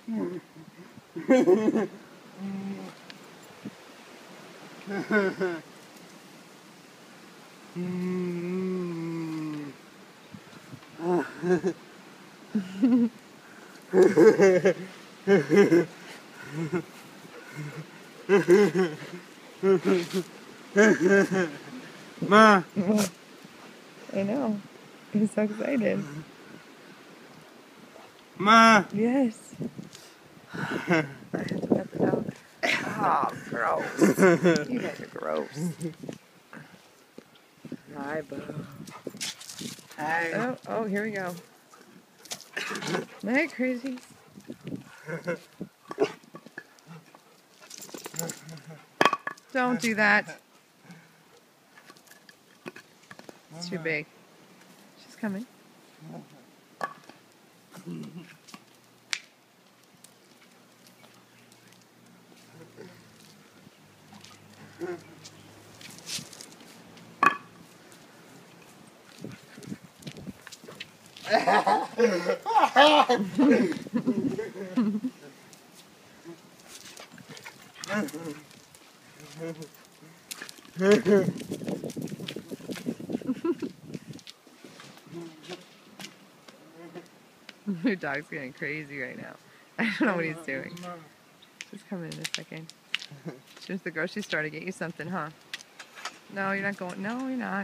Ma. I know. He's so excited. Ma. Yes. I have to pet the dog. Oh, gross. You guys are gross. Hi, Beau. Hi. Oh, here we go. Hey, crazy. Don't do that. It's too big. She's coming. Your dog's getting crazy right now. I don't know what he's doing. Just come in a second. She went to the grocery store to get you something, huh? No, you're not going. No, you're not.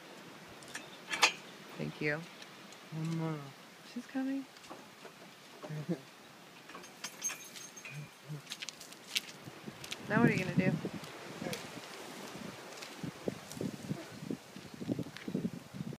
Thank you. She's coming. Now what are you going to do?